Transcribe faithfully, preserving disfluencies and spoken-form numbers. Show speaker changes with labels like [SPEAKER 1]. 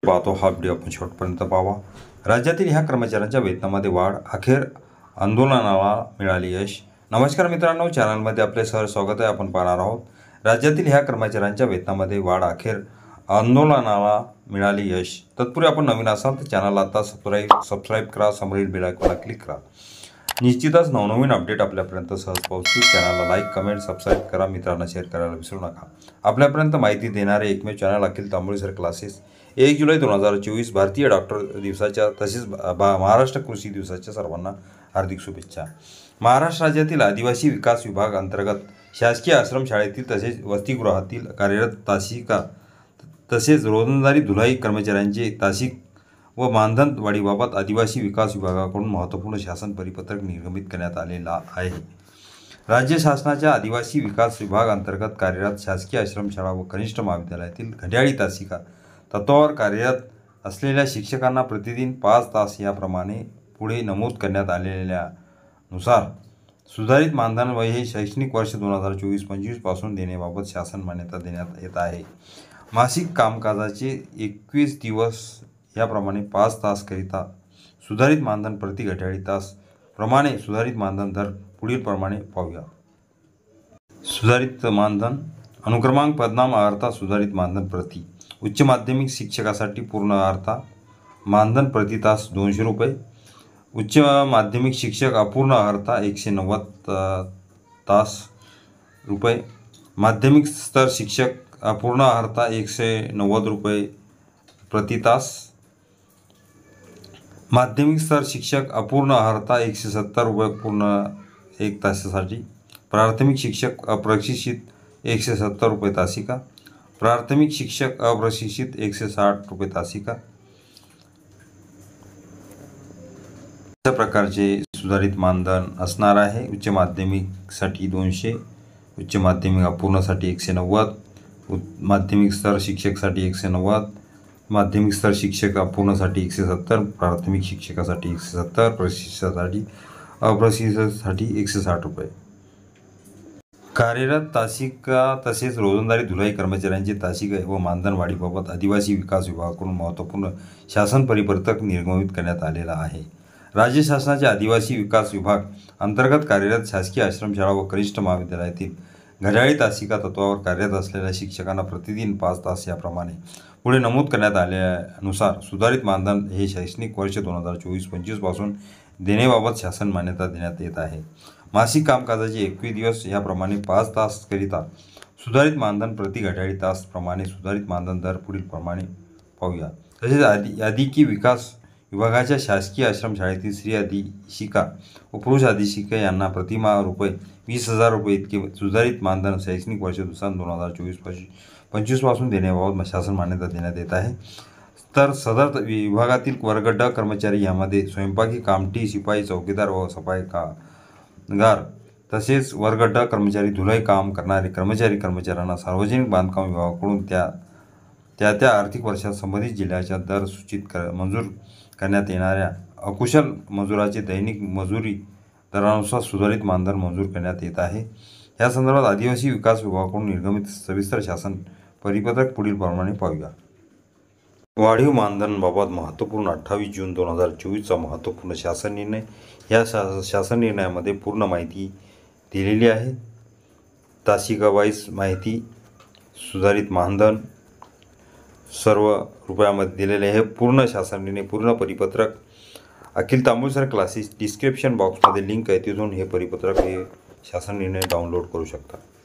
[SPEAKER 1] पाहतो हा व्हिडिओ आपण शेवटपर्यंत पाहावा। राज्यातील ह्या कर्मचाऱ्यांच्या वेतनामध्ये वाढ, अखेर आंदोलनाला मिळाले यश। नमस्कार मित्रांनो, चॅनलमध्ये आपले सहर्ष स्वागत आहे। आपण पाहणार आहोत राज्यातील ह्या कर्मचाऱ्यांच्या वेतनामध्ये वाढ, अखेर आंदोलनाला मिळाले यश। तत्पूर्वी आपण नवीन असाल तर चॅनलला आता सबस्क्राईब सबस्क्राईब करा, समोरील बेल आयकॉनला क्लिक करा। निश्चितच नवनवीन अपडेट आपल्यापर्यंत सहज पोहोचतील। चॅनलला लाईक, कमेंट, सबस्क्राईब करा, मित्रांना शेअर करायला विसरू नका। आपल्यापर्यंत माहिती देणारे एकमेव channel Akhil Tamboli sir classes. एक जुलै दोन हजार चोवीस भारतीय डॉक्टर दिवसाच्या तसेच महाराष्ट्र कृषी दिवसाच्या सर्वांना हार्दिक शुभेच्छा। महाराष्ट्र राज्यातील आदिवासी विकास विभाग अंतर्गत शासकीय आश्रमशाळेतील तसेच वसतिगृहातील कार्यरत तासिका तसेच रोजंदारी धुलाई कर्मचाऱ्यांचे तासिक व मानधन वाढीबाबत आदिवासी विकास विभागाकडून महत्त्वपूर्ण शासन परिपत्रक निर्गमित करण्यात आलेला आहे। राज्य शासनाच्या आदिवासी विकास विभाग अंतर्गत कार्यरत शासकीय आश्रमशाळा व कनिष्ठ महाविद्यालयातील घड्याळी तासिका तत्वावर कार्यरत असलेल्या शिक्षकांना प्रतिदिन पाच तास याप्रमाणे पुढे नमूद करण्यात आलेल्यानुसार सुधारित मानधन व हे शैक्षणिक वर्ष दोन हजार चोवीस पंचवीस पासून देण्याबाबत शासन मान्यता देण्यात येत आहे। मासिक कामकाजाचे एकवीस दिवस याप्रमाणे पाच तास करिता सुधारित मानधन प्रति घड्याळी तास प्रमाणे सुधारित मानधन दर पुढील प्रमाणे पाहूया। सुधारित मानधन अनुक्रमांक पदनाम अर्था सुधारित मानधन प्रति उच्च माध्यमिक शिक्षकासाठी पूर्ण अर्था मानधन प्रति तास दोनशे रुपये, उच्च माध्यमिक शिक्षक अपूर्ण अर्था एकशे नव्वद तास रुपये, माध्यमिक स्तर शिक्षक अपूर्ण अर्था एकशे नव्वद रुपये प्रति तास, माध्यमिक स्तर शिक्षक अपूर्ण अर्था एकशे सत्तर रुपये पूर्ण एक तासासाठी, प्राथमिक शिक्षक अप्रशिक्षित एकशे सत्तर रुपये तासिका, प्राथमिक शिक्षक अप्रशिक्षित एकशे साठ रुपये तासिका। अशा प्रकारचे सुधारित मानधन असणार आहे। उच्च माध्यमिकसाठी दोनशे, उच्च माध्यमिक अपूर्णसाठी एकशे नव्वद, माध्यमिक स्तर शिक्षकसाठी एकशे नव्वद, माध्यमिक स्तर शिक्षक अपूर्णसाठी एकशे सत्तर, प्राथमिक शिक्षकासाठी एकशे सत्तर, प्रशिक्षकासाठी अप्रशिक्षितसाठी एकशे साठ रुपये। कार्यरत तासिका तसेच रोजंदारी धुलाई कर्मचाऱ्यांचे तासिका व मानधन वाढीबाबत आदिवासी विकास विभागाकडून महत्त्वपूर्ण शासन परिपत्रक निर्गमित करण्यात आलेला आहे। राज्य शासनाचे आदिवासी विकास विभाग अंतर्गत कार्यरत शासकीय आश्रमशाळा व कनिष्ठ महाविद्यालयातील घड्याळी तासिका तत्वावर कार्यरत असलेल्या शिक्षकांना प्रतिदिन पाच तास याप्रमाणे पुढे नमूद करण्यात आल्यानुसार सुधारित मानधन हे शैक्षणिक वर्ष दोन हजार चोवीस पंचवीस पासून देण्याबाबत शासन मान्यता देण्यात येत आहे। मासिक कामकाजाचे एकवीस दिवस याप्रमाणे पाच तास करिता सुधारित मानधन प्रति घड्याळी तास प्रमाणे सुधारित मानधन दर पुढील प्रमाणे पाहूया। तसेच आदि आदिकी विकास विभागाच्या शासकीय आश्रमशाळेतील स्त्री अधीक्षिका व पुरुष अधीक्षिका यांना प्रतिमाह रुपये वीस हजार रुपये इतके सुधारित मानधन शैक्षणिक वर्ष दुसरा दोन हजार चोवीस पंचवीस पासून देण्याबाबत शासन मान्यता देण्यात येत आहे। तर सदर विभागातील वर्ग ड कर्मचारी यामध्ये स्वयंपाकी, कामठी, शिपाई, चौकीदार व सफाई कामगार तसेच वर्ग ड कर्मचारी धुलाई काम करणारे कर्मचारी कर्मचाऱ्यांना सार्वजनिक बांधकाम विभागाकडून त्या त्या त्या आर्थिक वर्षात संबंधित जिल्ह्याच्या दर सूचित कर मंजूर करण्यात येणाऱ्या अकुशल मजुराचे दैनिक मजुरी दरानुसार सुधारित मानधन मंजूर करण्यात येत आहे। या संदर्भात आदिवासी विकास विभागाकडून निर्गमित सविस्तर शासन परिपत्रक पुढील प्रमाणे पाहूया। वाढीव मानधनाबाबत महत्त्वपूर्ण अठ्ठावीस जून दोन हजार चोवीसचा महत्त्वपूर्ण शासन निर्णय। या शा शासन निर्णयामध्ये पूर्ण माहिती दिलेली आहे। तासिका वाईज माहिती, सुधारित मानधन सर्व रुपयामध्ये दिलेले आहे। पूर्ण शासन निर्णय, पूर्ण परिपत्रक Akhil Tamboli sir classes description बॉक्समध्ये लिंक आहे, तिथून हे परिपत्रक हे शासन निर्णय डाउनलोड करू शकता।